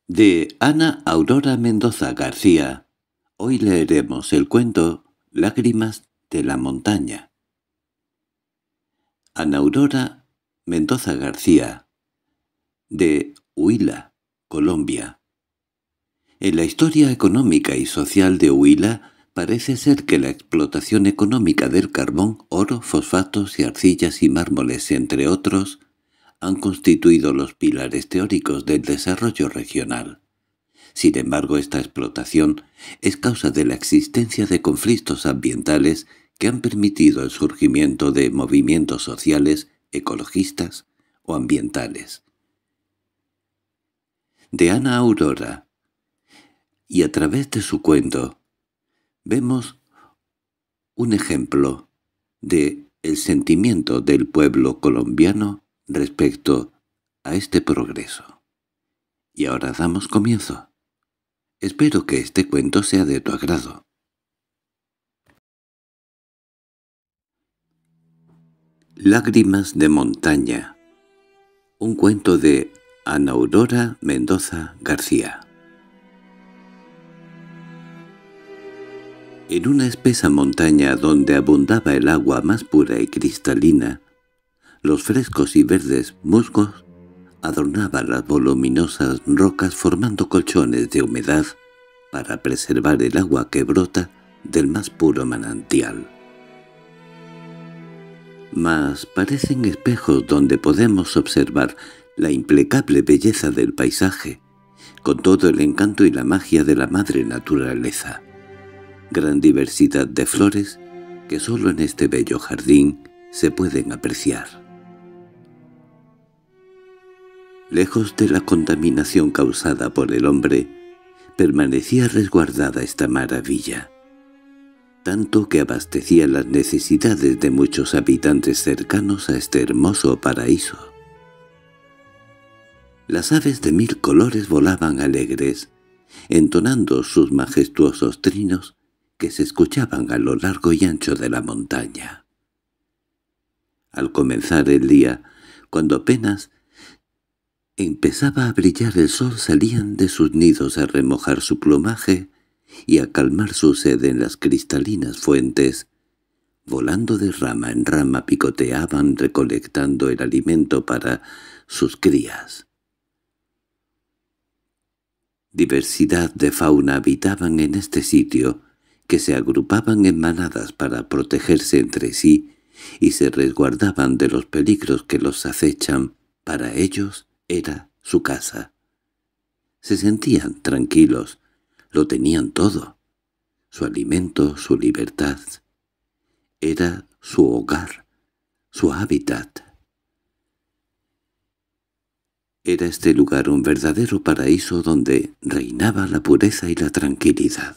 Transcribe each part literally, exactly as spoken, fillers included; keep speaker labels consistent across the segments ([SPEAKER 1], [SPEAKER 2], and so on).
[SPEAKER 1] De Ana Aurora Mendoza García. Hoy leeremos el cuento Lágrimas de la montaña. Ana Aurora Mendoza García, de Huila, Colombia. En la historia económica y social de Huila parece ser que la explotación económica del carbón, oro, fosfatos y arcillas y mármoles, entre otros, han constituido los pilares teóricos del desarrollo regional. Sin embargo, esta explotación es causa de la existencia de conflictos ambientales que han permitido el surgimiento de movimientos sociales, ecologistas o ambientales. De Ana Aurora, y a través de su cuento, vemos un ejemplo de el sentimiento del pueblo colombiano respecto a este progreso. Y ahora damos comienzo. Espero que este cuento sea de tu agrado. Lágrimas de montaña. Un cuento de Ana Aurora Mendoza García. En una espesa montaña donde abundaba el agua más pura y cristalina, los frescos y verdes musgos adornaban las voluminosas rocas formando colchones de humedad para preservar el agua que brota del más puro manantial. Mas parecen espejos donde podemos observar la implacable belleza del paisaje, con todo el encanto y la magia de la madre naturaleza. Gran diversidad de flores que solo en este bello jardín se pueden apreciar. Lejos de la contaminación causada por el hombre, permanecía resguardada esta maravilla, tanto que abastecía las necesidades de muchos habitantes cercanos a este hermoso paraíso. Las aves de mil colores volaban alegres, entonando sus majestuosos trinos que se escuchaban a lo largo y ancho de la montaña. Al comenzar el día, cuando apenas empezaba a brillar el sol, salían de sus nidos a remojar su plumaje y a calmar su sed en las cristalinas fuentes. Volando de rama en rama picoteaban recolectando el alimento para sus crías. Diversidad de fauna habitaban en este sitio, que se agrupaban en manadas para protegerse entre sí y se resguardaban de los peligros que los acechan. Para ellos era su casa. Se sentían tranquilos, lo tenían todo. Su alimento, su libertad. Era su hogar, su hábitat. Era este lugar un verdadero paraíso donde reinaba la pureza y la tranquilidad.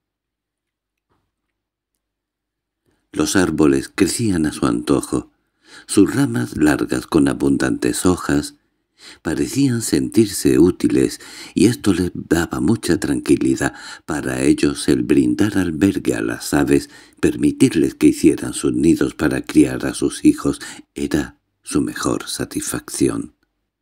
[SPEAKER 1] Los árboles crecían a su antojo. Sus ramas largas con abundantes hojas parecían sentirse útiles, y esto les daba mucha tranquilidad. Para ellos el brindar albergue a las aves, permitirles que hicieran sus nidos para criar a sus hijos, era su mejor satisfacción.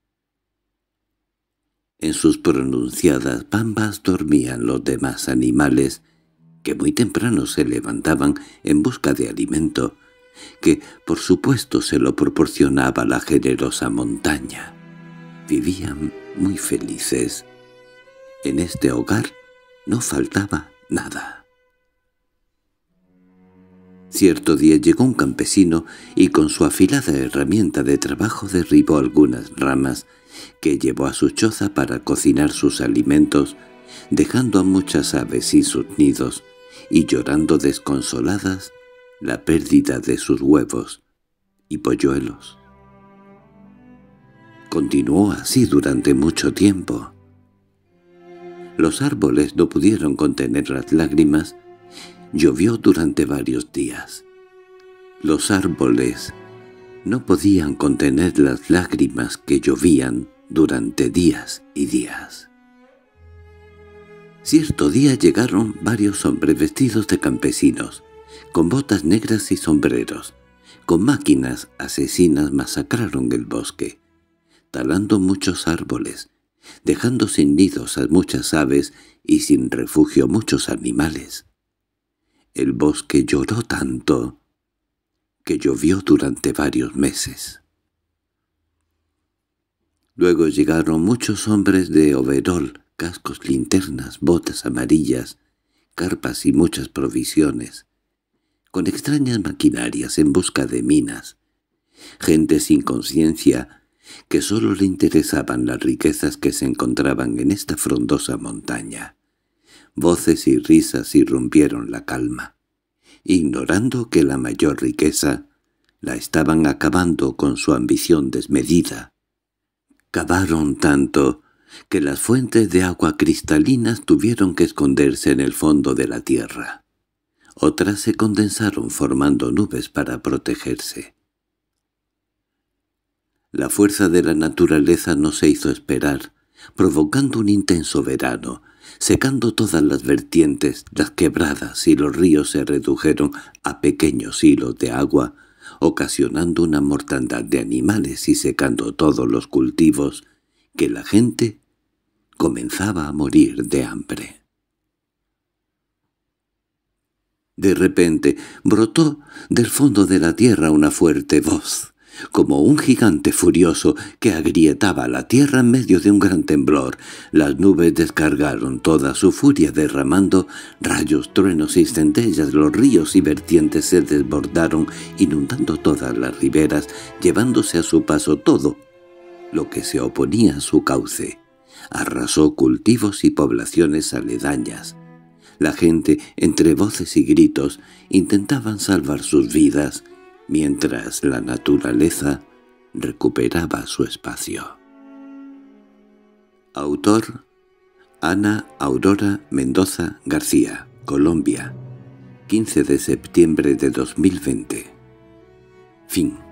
[SPEAKER 1] En sus pronunciadas bambas dormían los demás animales, que muy temprano se levantaban en busca de alimento, que por supuesto se lo proporcionaba la generosa montaña. Vivían muy felices. En este hogar no faltaba nada. Cierto día llegó un campesino y con su afilada herramienta de trabajo derribó algunas ramas que llevó a su choza para cocinar sus alimentos, dejando a muchas aves sin sus nidos y llorando desconsoladas la pérdida de sus huevos y polluelos. Continuó así durante mucho tiempo. Los árboles no pudieron contener las lágrimas. Llovió durante varios días. Los árboles no podían contener las lágrimas que llovían durante días y días. Cierto día llegaron varios hombres vestidos de campesinos, con botas negras y sombreros. Con máquinas asesinas masacraron el bosque, talando muchos árboles, dejando sin nidos a muchas aves y sin refugio muchos animales. El bosque lloró tanto que llovió durante varios meses. Luego llegaron muchos hombres de overol, cascos, linternas, botas amarillas, carpas y muchas provisiones, con extrañas maquinarias en busca de minas, gente sin conciencia que sólo le interesaban las riquezas que se encontraban en esta frondosa montaña. Voces y risas irrumpieron la calma, ignorando que la mayor riqueza la estaban acabando con su ambición desmedida. Cavaron tanto que las fuentes de agua cristalinas tuvieron que esconderse en el fondo de la tierra. Otras se condensaron formando nubes para protegerse. La fuerza de la naturaleza no se hizo esperar, provocando un intenso verano, secando todas las vertientes, las quebradas y los ríos se redujeron a pequeños hilos de agua, ocasionando una mortandad de animales y secando todos los cultivos, que la gente comenzaba a morir de hambre. De repente brotó del fondo de la tierra una fuerte voz, como un gigante furioso que agrietaba la tierra en medio de un gran temblor. Las nubes descargaron toda su furia derramando rayos, truenos y centellas. Los ríos y vertientes se desbordaron, inundando todas las riberas, llevándose a su paso todo lo que se oponía a su cauce. Arrasó cultivos y poblaciones aledañas. La gente, entre voces y gritos, intentaban salvar sus vidas, mientras la naturaleza recuperaba su espacio. Autor: Ana Aurora Mendoza García, Colombia, quince de septiembre de dos mil veinte. Fin.